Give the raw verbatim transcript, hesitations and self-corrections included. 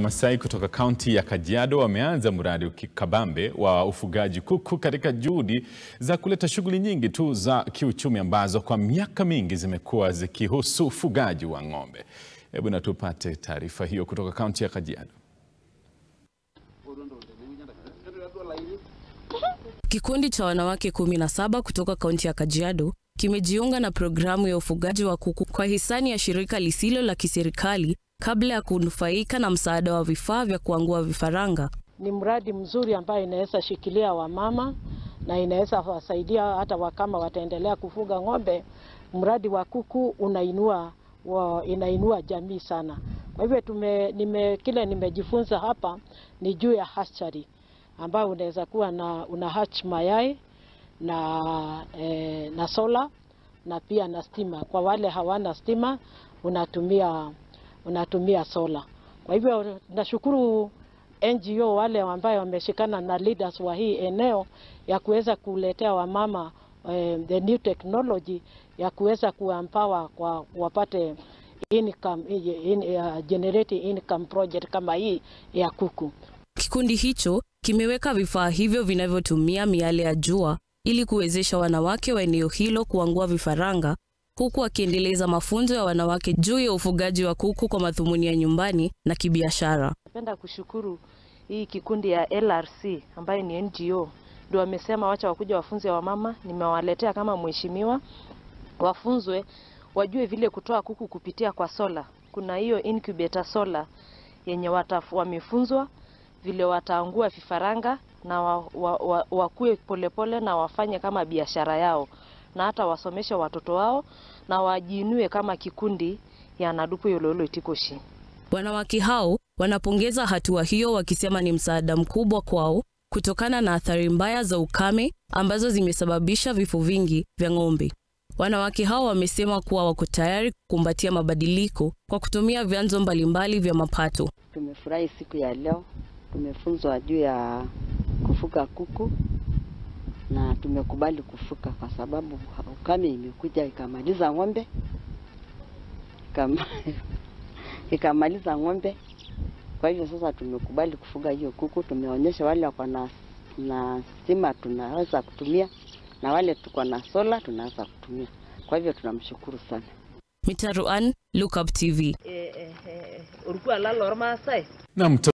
Masai kutoka kaunti ya Kajiado wameanza mradi kabambe wa ufugaji kuku katika juhudi za kuleta shughuli nyingi tu za kiuchumi ambazo kwa miaka mingi zimekuwa zikihusu ufugaji wa ng'ombe. Hebu na tupate taarifa hiyo kutoka kaunti ya Kajiado. Kikundi cha wanawake kumi na saba kutoka kaunti ya Kajiado kimejiunga na programu ya ufugaji wa kuku kwa hisani ya shirika lisilo la kiserikali kabla ya kunufaika na msaada wa vifaa vya kuangua vifaranga. Ni mradi mzuri ambayo inaweza shikilia wamama na inaweza wasaidia hata wakama wataendelea kufuga ng'ombe. Mradi wa kuku unainua wa, inainua jamii sana. Kwa hivyo tume nime kile nimejifunza hapa ni juu ya hatchery ambayo unaweza kuwa na una hatch mayai na eh, na sola na pia na stima. Kwa wale hawana stima unatumia unatumia sola. Kwa hivyo nashukuru N G O wale ambao wameshikana na leaders wa hii eneo ya kuweza kuletea wamama eh, the new technology ya kuweza kuempower kwa wapate income in, uh, generate income project kama hii ya kuku. Kikundi hicho kimeweka vifaa hivyo vinavyotumia miale ya jua ili kuwezesha wanawake wa eneo hilo kuangua vifaranga, huku akiendeleza mafunzo ya wanawake juu ya ufugaji wa kuku kwa madhumuni ya nyumbani na kibiashara. Napenda kushukuru hii kikundi ya L R C ambayo ni N G O. Ndio wamesema wacha wakuja wafunze wa mama, nimewaletea kama mheshimiwa wafunzwe wajue vile kutoa kuku kupitia kwa sola. Kuna hiyo incubator sola yenye wamefunzwa vile wataangua vifaranga na wa, wa, wa, wakue polepole na wafanye kama biashara yao na hata wasomeshe watoto wao na wajiinue kama kikundi ya nadupu yololo itikoshi. Wanawake hao wanapongeza hatua hiyo wakisema ni msaada mkubwa kwao kutokana na athari mbaya za ukame ambazo zimesababisha vifo vingi vya ng'ombe. Wanawake hao wamesema kuwa wako tayari kukumbatia mabadiliko kwa kutumia vyanzo mbalimbali vya mapato. Tumefurahi siku ya leo, tumefunzwa juu ya kufuga kuku na tumekubali kufuga kwa sababu ukame imekuja ikamaliza ng'ombe kama ikamaliza ng'ombe. Kwa hivyo sasa tumekubali kufuga hiyo kuku. Tumeonyesha wale wako na na stima tunaweza kutumia na wale tuko na sola tunaweza kutumia. Kwa hivyo tunamshukuru sana. Mitaruan, Look Up T V. Eh eh eh ulikuwa lalo Masai. Naam.